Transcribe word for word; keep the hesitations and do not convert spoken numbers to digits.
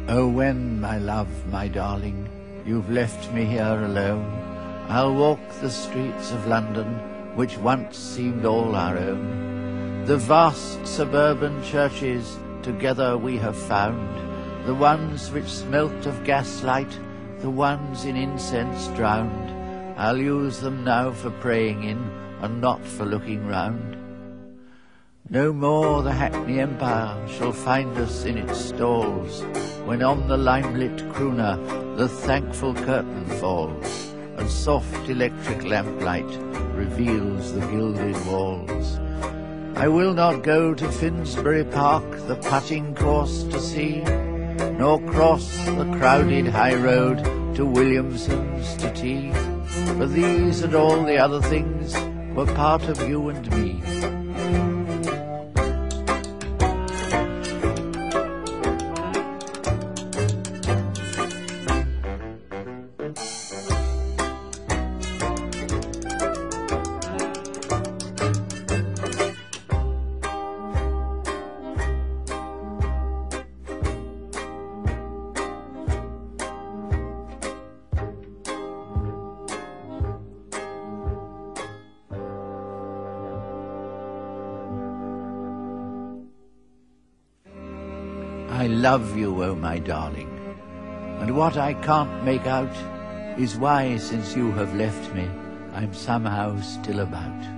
Oh, when, my love, my darling, you've left me here alone, I'll walk the streets of London, which once seemed all our own. The vast suburban churches together we have found, the ones which smelt of gaslight, the ones in incense drowned. I'll use them now for praying in, and not for looking round. No more the Hackney Empire shall find us in its stalls, when on the limelight crooner the thankful curtain falls, and soft electric lamplight reveals the gilded walls. I will not go to Finsbury Park the putting course to see, nor cross the crowded high road to Williamson's to tea, for these and all the other things were part of you and me. I love you, oh my darling, and what I can't make out is why, since you have left me, I'm somehow still about.